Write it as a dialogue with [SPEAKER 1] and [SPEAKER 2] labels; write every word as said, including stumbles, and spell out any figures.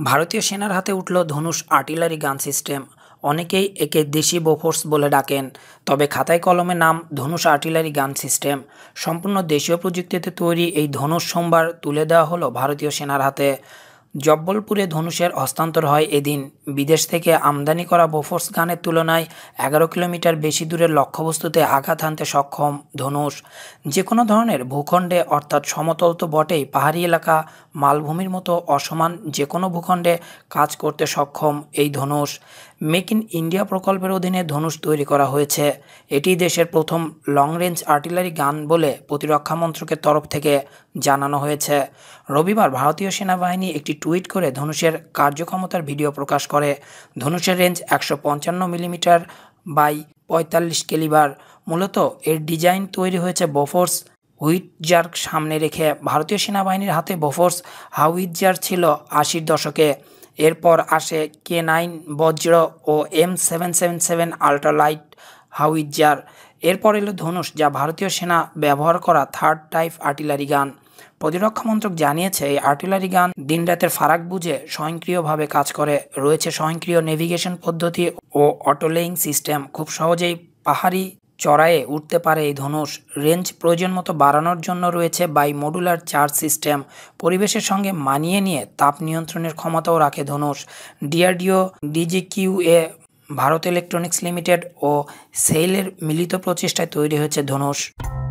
[SPEAKER 1] ভারতীয় সেনার হাতে উঠল ধনুষ আর্টিলারি গান সিস্টেম। অনেকেই একে দেশি বোফোর্স বলে ডাকেন, তবে খাতায় কলমে নাম ধনুষ আর্টিলারি গান সিস্টেম। সম্পূর্ণ দেশীয় প্রযুক্তিতে তৈরি এই ধনুষ সোমবার তুলে দেওয়া হলো ভারতীয় সেনার হাতে। জব্বলপুরে ধনুষের হস্তান্তর হয় এদিন। বিদেশ থেকে আমদানি করা বোফোর্স গানের তুলনায় এগারো কিলোমিটার বেশি দূরের লক্ষ্যবস্তুতে আঘাত হানতে সক্ষম ধনুষ। যে কোনো ধরনের ভূখণ্ডে, অর্থাৎ সমতল তো বটেই, পাহাড়ি এলাকা, মালভূমির মতো অসমান যে কোনো ভূখণ্ডে কাজ করতে সক্ষম এই ধনুষ। মেক ইন ইন্ডিয়া প্রকল্পের অধীনে ধনুষ তৈরি করা হয়েছে। এটি দেশের প্রথম লং রেঞ্জ আর্টিলারি গান বলে প্রতিরক্ষা মন্ত্রকের তরফ থেকে জানানো হয়েছে। রবিবার ভারতীয় সেনাবাহিনী একটি টুইট করে ধনুষের কার্যক্ষমতার ভিডিও প্রকাশ করে। ধনুষের রেঞ্জ একশো পঞ্চান্ন মিলিমিটার বাই পঁয়তাল্লিশ ক্যালিবার। মূলত এর ডিজাইন তৈরি হয়েছে বোফোর্স হুইটজার সামনে রেখে। ভারতীয় সেনাবাহিনীর হাতে বোফোর্স হাউইটজার ছিল আশির দশকে। এরপর আসে কে নাইন বজ্র ও M seven seven seven ultralight howitzer. এরপর এলো ধনুষ, যা ভারতীয় সেনা ব্যবহার করা থার্ড টাইপ আর্টিলারি গান। প্রতিরক্ষা মন্ত্রক জানিয়েছে এই আর্টিলারি গান দিনরাতের ফারাক বুঝে স্বয়ংক্রিয়ভাবে কাজ করে। রয়েছে স্বয়ংক্রিয় নেভিগেশন পদ্ধতি ও অটোলেইং সিস্টেম। খুব সহজেই পাহাড়ি চড়াইয়ে উঠতে পারে এই ধনুষ। রেঞ্জ প্রয়োজন মতো বাড়ানোর জন্য রয়েছে বাই মডুলার চার্জ সিস্টেম। পরিবেশের সঙ্গে মানিয়ে নিয়ে তাপ নিয়ন্ত্রণের ক্ষমতাও রাখে Dhanush. DRDO, DGQA, Bharat electronics limited ও সেইলের মিলিত প্রচেষ্টায় তৈরি হয়েছে ধনুষ।